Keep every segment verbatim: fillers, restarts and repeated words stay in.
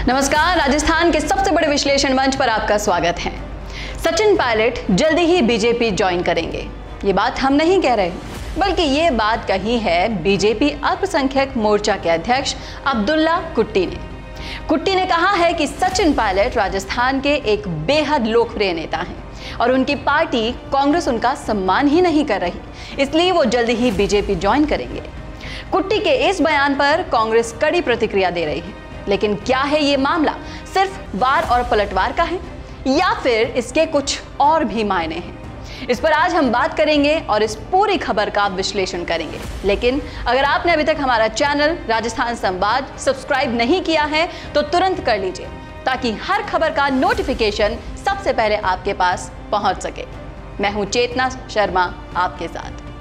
नमस्कार, राजस्थान के सबसे बड़े विश्लेषण मंच पर आपका स्वागत है। सचिन पायलट जल्दी ही बीजेपी ज्वाइन करेंगे। ये बात हम नहीं कह रहे, बल्कि ये बात कही है बीजेपी अल्पसंख्यक मोर्चा के अध्यक्ष अब्दुल्ला कुट्टी ने। कुट्टी ने कहा है कि सचिन पायलट राजस्थान के एक बेहद लोकप्रिय नेता हैं और उनकी पार्टी कांग्रेस उनका सम्मान ही नहीं कर रही, इसलिए वो जल्दी ही बीजेपी ज्वाइन करेंगे। कुट्टी के इस बयान पर कांग्रेस कड़ी प्रतिक्रिया दे रही है। लेकिन क्या है ये मामला सिर्फ वार और पलटवार का है या फिर इसके कुछ और भी मायने हैं? इस पर आज हम बात करेंगे और इस पूरी खबर का विश्लेषण करेंगे। लेकिन अगर आपने अभी तक हमारा चैनल राजस्थान संवाद सब्सक्राइब नहीं किया है तो तुरंत कर लीजिए, ताकि हर खबर का नोटिफिकेशन सबसे पहले आपके पास पहुंच सके। मैं हूं चेतना शर्मा आपके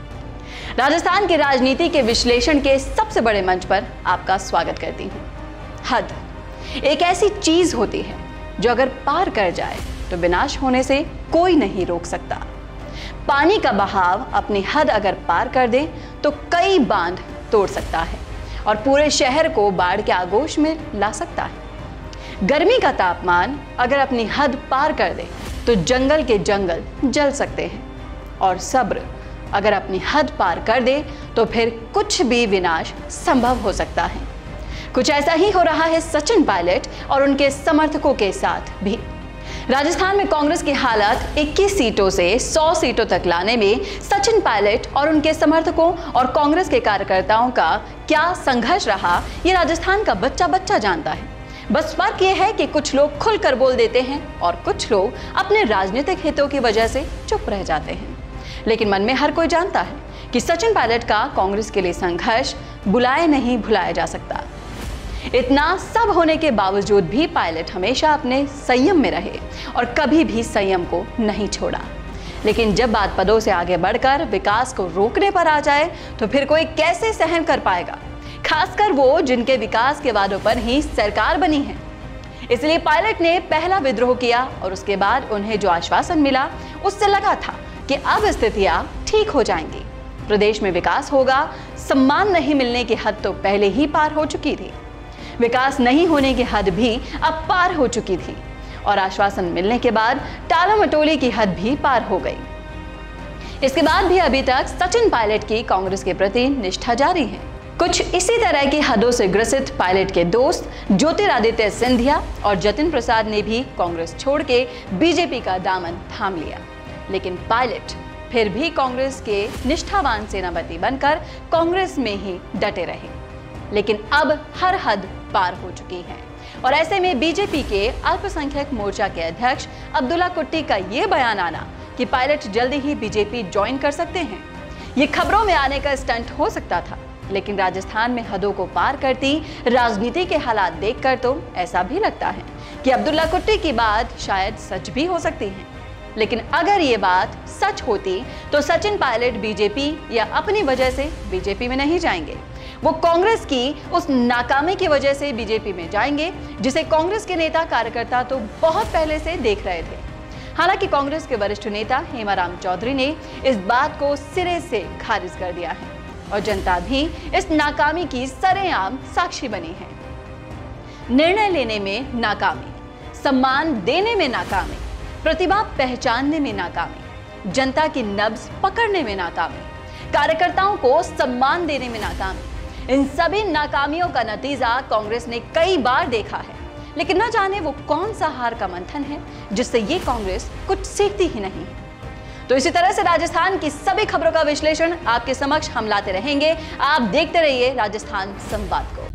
साथ। राजस्थान की राजनीति के विश्लेषण के सबसे बड़े मंच पर आपका स्वागत करती हूं। हद एक ऐसी चीज होती है जो अगर पार कर जाए तो विनाश होने से कोई नहीं रोक सकता। पानी का बहाव अपनी हद अगर पार कर दे तो कई बांध तोड़ सकता है और पूरे शहर को बाढ़ के आगोश में ला सकता है। गर्मी का तापमान अगर अपनी हद पार कर दे तो जंगल के जंगल जल सकते हैं और सब्र अगर अपनी हद पार कर दे तो फिर कुछ भी विनाश संभव हो सकता है। कुछ ऐसा ही हो रहा है सचिन पायलट और उनके समर्थकों के साथ भी। राजस्थान में कांग्रेस की हालत इक्कीस सीटों से सौ सीटों तक लाने में सचिन पायलट और उनके समर्थकों और कांग्रेस के कार्यकर्ताओं का क्या संघर्ष रहा, ये राजस्थान का बच्चा बच्चा जानता है। बस फर्क ये है कि कुछ लोग खुलकर बोल देते हैं और कुछ लोग अपने राजनीतिक हितों की वजह से चुप रह जाते हैं। लेकिन मन में हर कोई जानता है कि सचिन पायलट का कांग्रेस के लिए संघर्ष बुलाए नहीं भुलाया जा सकता। इतना सब होने के बावजूद भी पायलट हमेशा अपने संयम में रहे और कभी भी संयम को नहीं छोड़ा। लेकिन जब बात पदों से आगे बढ़कर विकास को रोकने पर आ जाए तो फिर कोई कैसे सहन कर पाएगा, खासकर वो जिनके विकास के वादों पर ही सरकार बनी है। इसलिए पायलट ने पहला विद्रोह किया और उसके बाद उन्हें जो आश्वासन मिला उससे लगा था कि अब स्थितियां ठीक हो जाएंगी, प्रदेश में विकास होगा। सम्मान नहीं मिलने की हद तो पहले ही पार हो चुकी थी, विकास नहीं होने की हद भी अब पार हो चुकी थी और आश्वासन मिलने के बाद टालमटोली की हद भी पार हो गई। इसके बाद भी अभी तक सचिन पायलट की कांग्रेस के प्रति निष्ठा जारी है। कुछ इसी तरह की हदों से ग्रसित पायलट के दोस्त ज्योतिरादित्य सिंधिया और जतिन प्रसाद ने भी कांग्रेस छोड़ के बीजेपी का दामन थाम लिया। लेकिन पायलट फिर भी कांग्रेस के निष्ठावान सेनापति बनकर कांग्रेस में ही डटे रहे। लेकिन अब हर हद पार हो चुकी है और ऐसे में बीजेपी के अल्पसंख्यक मोर्चा के अध्यक्ष अब्दुल्ला कुट्टी का यह बयान आना कि पायलट जल्दी ही बीजेपी ज्वाइन कर सकते हैं, ये खबरों में आने का स्टंट हो सकता था। लेकिन राजस्थान में हदों को पार करती राजनीति के हालात देखकर तो ऐसा भी लगता है कि अब्दुल्ला कुट्टी की बात शायद सच भी हो सकती है। लेकिन अगर ये बात सच होती तो सचिन पायलट बीजेपी या अपनी वजह से बीजेपी में नहीं जाएंगे, वो कांग्रेस की उस नाकामी की वजह से बीजेपी में जाएंगे जिसे कांग्रेस के नेता कार्यकर्ता तो बहुत पहले से देख रहे थे। हालांकि कांग्रेस के वरिष्ठ नेता हेमाराम चौधरी ने इस बात को सिरे से खारिज कर दिया है और जनता भी इस नाकामी की सरेआम साक्षी बनी है। निर्णय लेने में नाकामी, सम्मान देने में नाकामी, प्रतिभा पहचानने में नाकामी, जनता की नब्ज पकड़ने में नाकामी, कार्यकर्ताओं को सम्मान देने में नाकामी, इन सभी नाकामियों का नतीजा कांग्रेस ने कई बार देखा है। लेकिन न जाने वो कौन सा हार का मंथन है जिससे ये कांग्रेस कुछ सीखती ही नहीं है। तो इसी तरह से राजस्थान की सभी खबरों का विश्लेषण आपके समक्ष हम लाते रहेंगे। आप देखते रहिए राजस्थान संवाद को।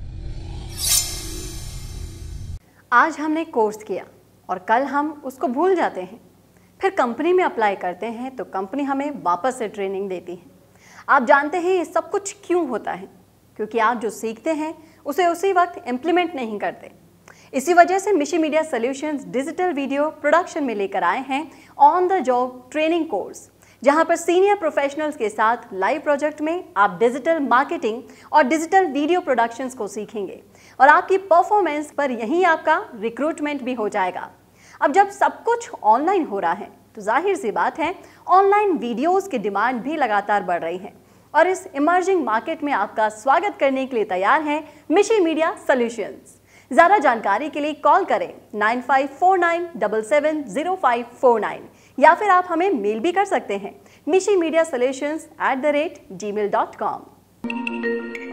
आज हमने कोर्स किया और कल हम उसको भूल जाते हैं, फिर कंपनी में अप्लाई करते हैं तो कंपनी हमें वापस से ट्रेनिंग देती है। आप जानते हैं ये सब कुछ क्यों होता है? क्योंकि आप जो सीखते हैं उसे उसी वक्त इम्प्लीमेंट नहीं करते। इसी वजह से Mishi media solutions digital video production में लेकर आए हैं on the job training course, जहां पर सीनियर प्रोफेशनल्स के साथ लाइव प्रोजेक्ट में आप डिजिटल मार्केटिंग और डिजिटल वीडियो प्रोडक्शंस को सीखेंगे और आपकी परफॉर्मेंस पर यहीं आपका रिक्रूटमेंट भी हो जाएगा। अब जब सब कुछ ऑनलाइन हो रहा है तो जाहिर सी बात है ऑनलाइन वीडियोस की डिमांड भी लगातार बढ़ रही है और इस इमर्जिंग मार्केट में आपका स्वागत करने के लिए तैयार हैं मिशी मीडिया सॉल्यूशंस। ज्यादा जानकारी के लिए कॉल करें nine five four nine seven seven zero five four nine या फिर आप हमें मेल भी कर सकते हैं Mishi media solutions at the rate gmail dot com.